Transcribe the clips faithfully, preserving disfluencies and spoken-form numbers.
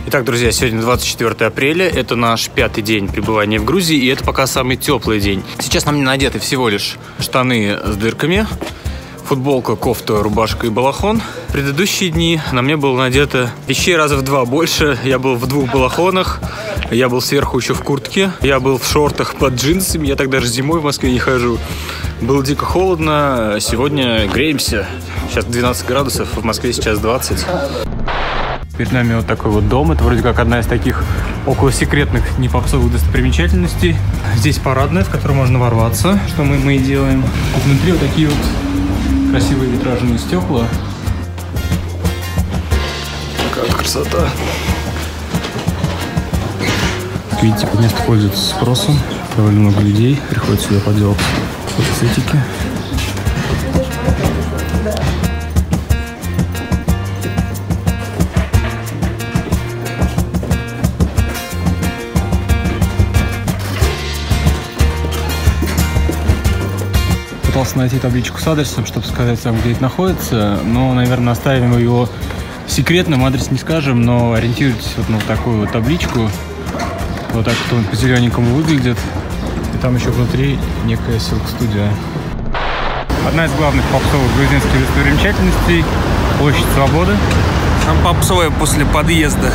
Итак, друзья, сегодня двадцать четвёртое апреля, это наш пятый день пребывания в Грузии, и это пока самый теплый день. Сейчас на мне надеты всего лишь штаны с дырками, футболка, кофта, рубашка и балахон. В предыдущие дни на мне было надето вещей раза в два больше. Я был в двух балахонах, я был сверху еще в куртке, я был в шортах под джинсами, я так даже зимой в Москве не хожу. Было дико холодно, сегодня греемся. Сейчас двенадцать градусов, в Москве сейчас двадцать. Перед нами вот такой вот дом. Это вроде как одна из таких около секретных непопсовых достопримечательностей. Здесь парадная, в которую можно ворваться, что мы, мы и делаем. Тут внутри вот такие вот красивые витражные стекла. Какая красота. Как видите, место пользуется спросом. Довольно много людей приходит сюда поделать фотосетики. Пытался найти табличку с адресом, чтобы сказать вам, где это находится, но, наверное, оставим его секретным, адрес не скажем, но ориентируйтесь вот на вот такую вот табличку. Вот так вот он по зелененькому выглядит. И там еще внутри некая селк-студия. Одна из главных попсовых грузинских достопримечательностей – Площадь Свободы. Там попсовая после подъезда.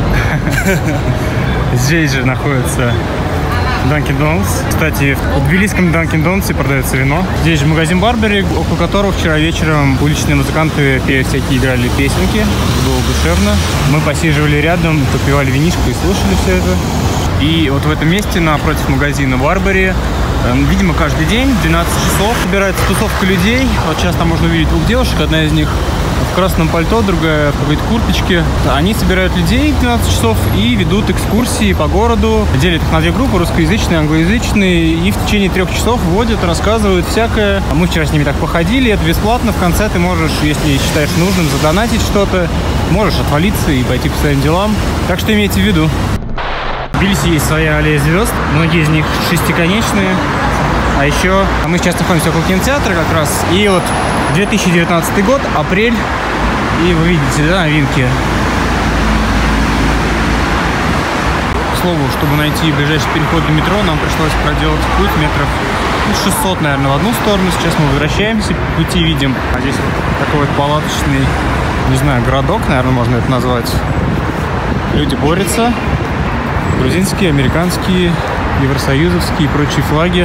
Здесь же находится Dunkin' Donuts. Кстати, в тбилисском Dunkin' Donuts продается вино. Здесь же магазин Барбери, около которого вчера вечером уличные музыканты всякие играли песенки. Было душевно. Мы посиживали рядом, попивали винишко и слушали все это. И вот в этом месте, напротив магазина Барбери, видимо, каждый день в двенадцать часов собирается тусовка людей. Вот сейчас там можно увидеть двух девушек. Одна из них в красном пальто, другая в какой-то курточке. Они собирают людей в двенадцать часов и ведут экскурсии по городу. Делят их на две группы, русскоязычные, англоязычные. И в течение трех часов водят, рассказывают всякое. Мы вчера с ними так походили, это бесплатно. В конце ты можешь, если считаешь нужным, задонатить что-то. Можешь отвалиться и пойти по своим делам. Так что имейте в виду. В Тбилиси есть своя аллея звезд. Многие из них шестиконечные. А еще мы сейчас находимся около кинотеатра как раз. И вот две тысячи девятнадцатый год, апрель. И вы видите, да, новинки. К слову, чтобы найти ближайший переход до метро, нам пришлось проделать путь метров шестьсот, наверное, в одну сторону. Сейчас мы возвращаемся, по пути видим. А здесь вот такой вот палаточный, не знаю, городок, наверное, можно это назвать. Люди борются. Грузинские, американские, евросоюзовские и прочие флаги.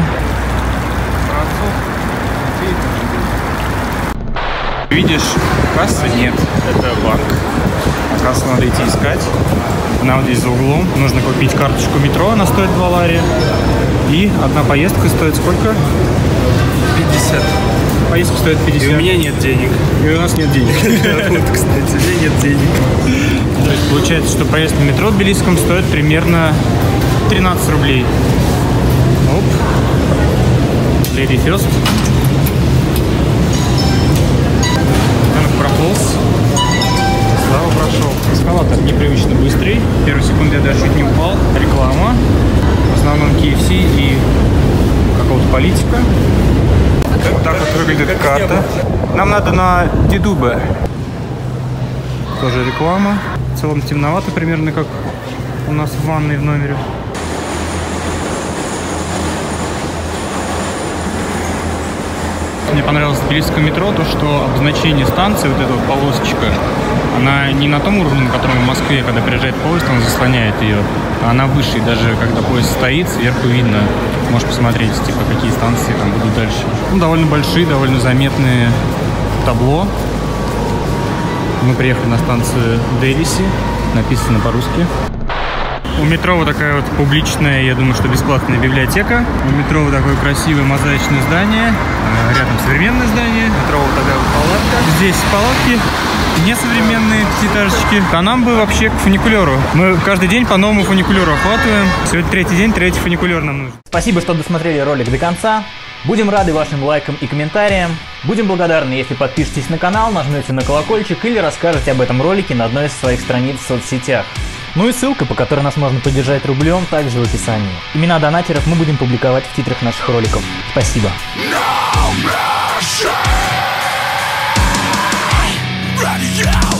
Видишь, кассы нет, это банк. Кассу надо идти искать. Она вот здесь за углом. Нужно купить карточку метро, она стоит два лари. И одна поездка стоит сколько? пятьдесят. Поездка стоит пятьдесят. И у меня нет денег. И у нас нет денег. Вот, кстати, у меня нет денег. То есть получается, что проезд на метро в тбилисском стоит примерно тринадцать рублей. Оп. Lady first. Прополз. Слава прошел. Эскалатор непривычно быстрый. Первую секунду я даже чуть не упал. Реклама. В основном кей эф си и какого-то политика. Вот так вот выглядит карта. Нам надо на Дедубе. Тоже реклама. В целом темновато, примерно как у нас в ванной в номере. Мне понравилось в тбилисском метро то, что обозначение станции, вот эта вот полосочка, она не на том уровне, на котором в Москве, когда приезжает поезд, он заслоняет ее. Она выше, и даже когда поезд стоит, сверху видно, можешь посмотреть, типа, какие станции там будут дальше. Ну, довольно большие, довольно заметные табло. Мы приехали на станцию Тбилиси, написано по-русски. У метро вот такая вот публичная, я думаю, что бесплатная библиотека. У метро вот такое красивое мозаичное здание. Рядом современное здание. Метро вот такая вот палатка. Здесь палатки, несовременные пятиэтажечки. А нам бы вообще к фуникулеру. Мы каждый день по новому фуникулеру охватываем. Сегодня третий день, третий фуникулер нам нужен. Спасибо, что досмотрели ролик до конца. Будем рады вашим лайкам и комментариям. Будем благодарны, если подпишетесь на канал, нажмете на колокольчик или расскажете об этом ролике на одной из своих страниц в соцсетях. Ну и ссылка, по которой нас можно поддержать рублем, также в описании. Имена донатеров мы будем публиковать в титрах наших роликов. Спасибо. No